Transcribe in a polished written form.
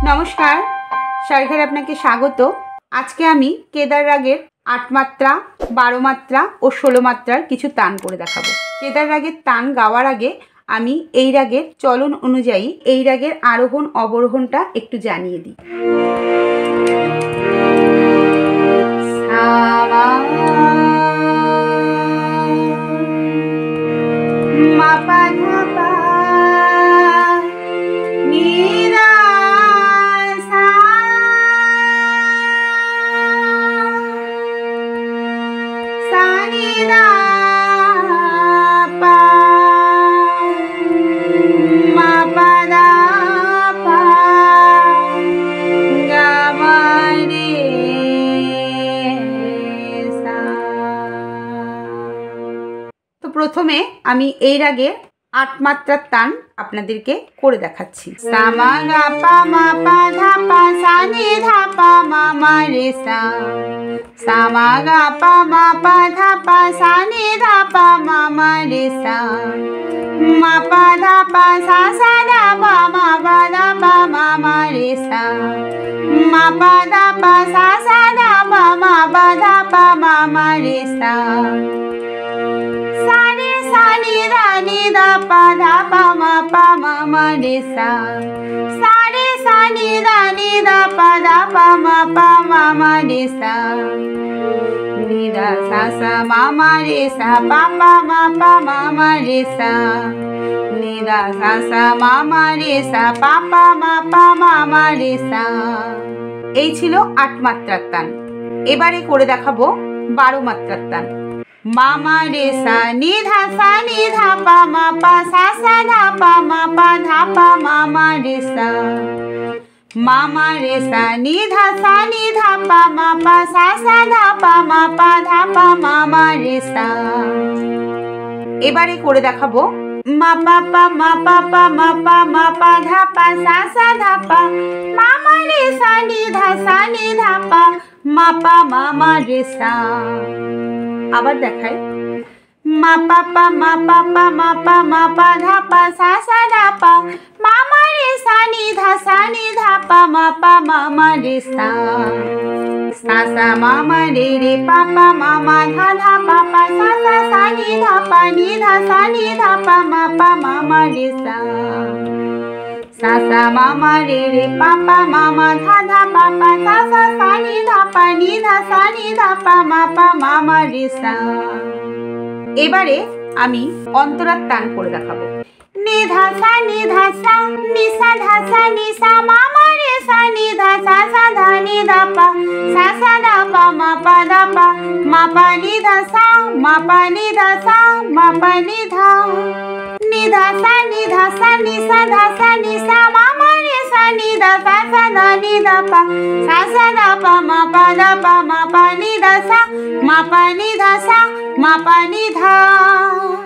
नमस्कार शारिघाटे आपनाके स्वागत। आज के आमी केदार रागेर 8 मात्रा 12 मात्रा और 16 मात्रार किछु तान करे देखाबो। केदार रागेर तान गावार आगे आमी एई रागेर चलन अनुयायी एई रागेर आरोहण अवरोहणटा एकटु जानिये दिई। मा पा धा पा नी रा सा सा नी रा पा मा पा धा पा गा मा रे सा। तो प्रथमे आमी एई रागेर 8 मात्रार तान आपनादेरके करे देखाচ্ছি। सा मा गा पा मा पा धा पा सा नी धा पा मा मा रे सा। सा मा गा पा मा पा धा पा सा नी धा पा मा मा रे सा। मा पा धा पा सा सा धा पा मा पा धा पा मा मा रे सा। मा पा धा पा सा सा धा पा मा पा धा पा मा मा रे सा। सा रे सा नी धा नी धा पा धा पा मा मा रे सा। सा रे सा नी धा नी धा पा धा पा मा रे सा। नी धा सा सा मा रे सा पा मा रे सा। नी धा सा सा मा रे सा पा मा रे सा। এই ছিল 8 মাত্রার তান। এবারে করে দেখাবো 12 মাত্রার তান। मा मा रे सा नी धा पा मा पा सा सा धा पा मा मा रे सा। मा मा रे सा नी धा पा मा पा सा सा धा पा मा मा रे सा। এবারে করে দেখাবো मा पा मा पा धा पा सा सा धा पा मा मा रे सा नी धा पा मा रे सा। আবার দেখাই মা পা मा पा धा पा सा सा धा पा मा मा रे सा नी धा पा मा रे सा। सा सा मा रे रे पा मा धा पा सा सा सा नी धा पा नी सा नी धा पा मा रे सा। सा सा मा रे रे पा मा धा पा सा सा सा नी धा पा नी सा नी धा पा मा रे सा। এবারে আমি অন্তরার তান করে দেখাবো। নি ধা সা নি সা মা মা রে সা নি ধা সা সা ধা নি ধা পা সা সা ধা পা মা পা ধা পা মা পা নি ধা সা মা পা নি ধা সা মা পা নি ধা। নি ধা সা নি ধা সা মা মা রে সা নি ধা সা সা ধা নি ধা পা সা সা ধা পা মা পা ধা পা মা পা নি ধা সা মা পা নি ধা সা মা পা নি ধা।